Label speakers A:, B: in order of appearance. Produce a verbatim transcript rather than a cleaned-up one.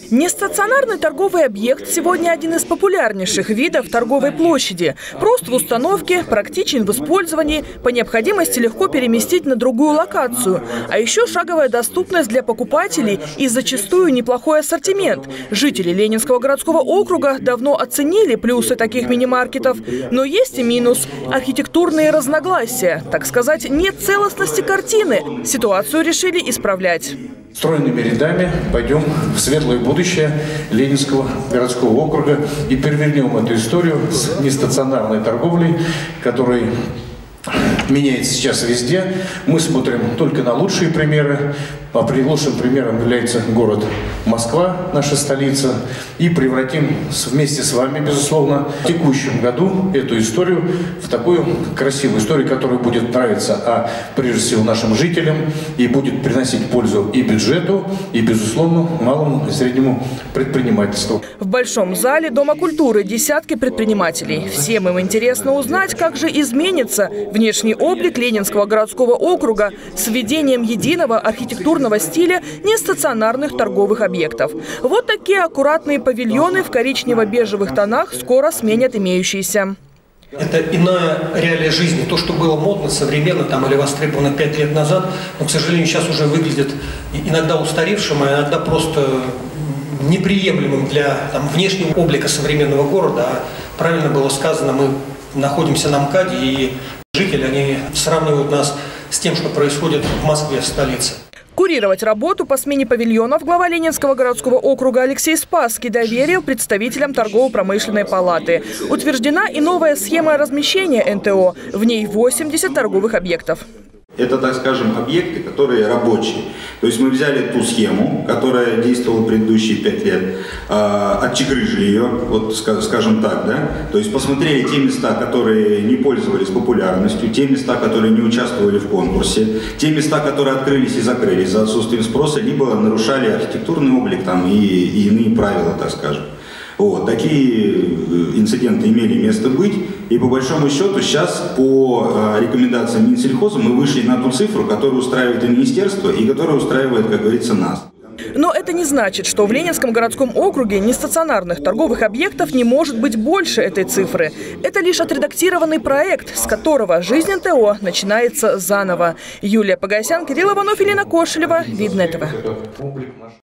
A: Нестационарный торговый объект сегодня один из популярнейших видов торговой площади. Прост в установке, практичен в использовании, по необходимости легко переместить на другую локацию. А еще шаговая доступность для покупателей и зачастую неплохой ассортимент. Жители Ленинского городского округа давно оценили плюсы таких мини-маркетов. Но есть и минус – архитектурные разногласия. Так сказать, нет целостности картины. Ситуацию решили исправлять.
B: Стройными рядами пойдем в светлое будущее Ленинского городского округа и перевернем эту историю с нестационарной торговлей, которая меняется сейчас везде. Мы смотрим только на лучшие примеры. А лучшим примером является город Москва, наша столица. И превратим вместе с вами, безусловно, в текущем году эту историю в такую красивую историю, которая будет нравиться, а прежде всего нашим жителям, и будет приносить пользу и бюджету, и, безусловно, малому и среднему предпринимательству.
A: В Большом зале Дома культуры десятки предпринимателей. Всем им интересно узнать, как же изменится внешний облик Ленинского городского округа с введением единого архитектурного стиля нестационарных торговых объектов. Вот такие аккуратные павильоны в коричнево-бежевых тонах скоро сменят имеющиеся.
C: Это иная реалия жизни. То, что было модно, современно там, или востребовано пять лет назад, но, к сожалению, сейчас уже выглядит иногда устаревшим, а иногда просто неприемлемым для там, внешнего облика современного города. А правильно было сказано, мы находимся на МКАДе, и жители они сравнивают нас с тем, что происходит в Москве, в столице.
A: Курировать работу по смене павильонов глава Ленинского городского округа Алексей Спасский доверил представителям торгово-промышленной палаты. Утверждена и новая схема размещения эн тэ о. В ней восемьдесят торговых объектов.
D: Это, так скажем, объекты, которые рабочие. То есть мы взяли ту схему, которая действовала предыдущие пять лет, отчекрыжили ее, вот скажем так, да. То есть посмотрели те места, которые не пользовались популярностью, те места, которые не участвовали в конкурсе, те места, которые открылись и закрылись за отсутствием спроса, либо нарушали архитектурный облик там, и, и иные правила, так скажем. Вот, такие инциденты имели место быть, и по большому счету сейчас по рекомендациям Минсельхоза мы вышли на ту цифру, которая устраивает и министерство, и которая устраивает, как говорится, нас.
A: Но это не значит, что в Ленинском городском округе нестационарных торговых объектов не может быть больше этой цифры. Это лишь отредактированный проект, с которого жизнь эн тэ о начинается заново. Юлия Погосян, Кирилл Иванов, Елена Кошелева, Видное тэ вэ.